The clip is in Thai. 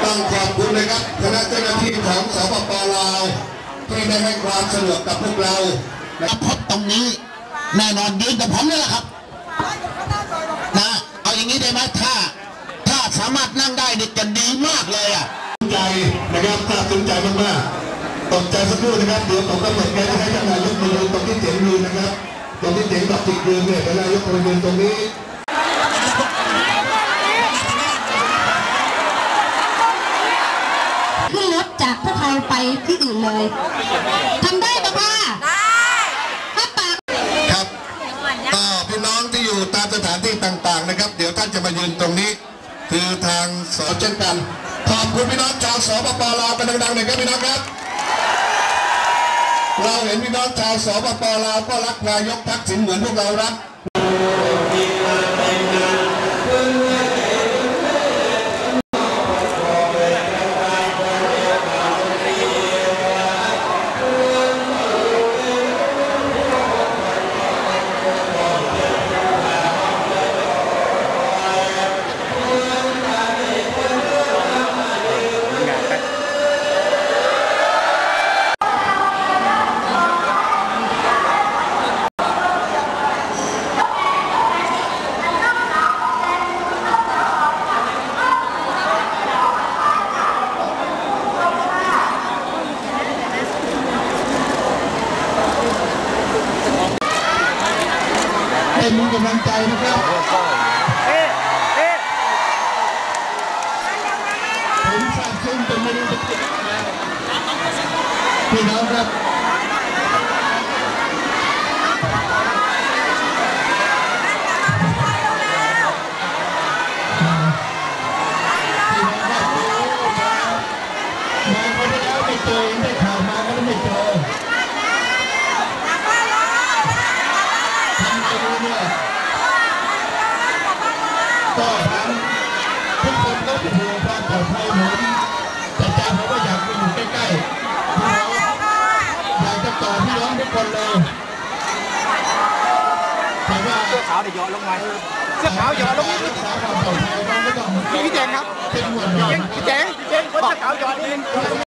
ต้องขอบคุณนะครับคณะเจ้าหน้าที่ของสปป.ลาวที่ได้ให้ความสะดวกกับพวกเราและพบตรงนี้แน่นอนยืนกับผมนี่แหละครับนะเอาอย่างนี้ได้ไหมถ้าสามารถนั่งได้เนี่ยจะดีมากเลยอ่ะใจนะครับถ้าสนใจมากๆตกใจสักครู่นะครับเดี๋ยวผมก็เปิดแก๊สให้ท่านนายกมาดูตรงที่เจ๋งยืนนะครับตรงที่เจ๋งกับจิกยืนเนี่ยนายกมายืนตรงนี้ขึ้นรถจากพวกเราไปที่อื่นเลยทำได้ปะพ่อได้ถ้าปากครับก็พี่น้องที่อยู่ตามสถานที่ต่างๆนะครับเดี๋ยวท่านจะมายืนตรงนี้คือทางสอเช่นกันขอบคุณพี่น้องชาวสปป.ลาวกันดังๆหน่อยครับพี่น้องครับเราเห็นพี่น้องชาวสปป.ลาวก็รักนายกทักษิณเหมือนพวกเรารักให้มีกำลังใจนะครับผมทราบซึ้งจนไม่รู้จะพูดอะไรพี่น้องครับมาคนเดียวไม่เจอได้ข่าวมาก็ไม่เจอก็ทั้งทุกคนก็เป็นห่วงความปลอดภัยเหมือนแต่ใจผมก็อยากไปอยู่ใกล้ๆพี่น้องอยากจะต่อพี่น้องทุกคนเลยแต่ว่าเสื้อขาวเดี๋ยวย้อนลงมาเสื้อขาวย้อนลงมารักษาความปลอดภัยน้องไม่ต้องพี่เจงครับเป็นห่วงหน่อยพี่เจงคนเสื้อขาวย้อนนิดนึง